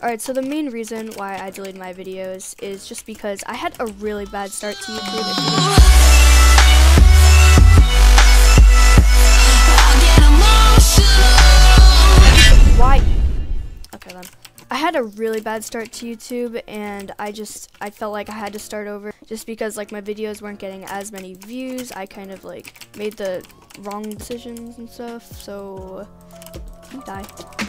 Alright, so the main reason why I deleted my videos is just because I had a really bad start to YouTube. Why? Okay then. I had a really bad start to YouTube, and I felt like I had to start over just because like my videos weren't getting as many views. I kind of like made the wrong decisions and stuff, so die.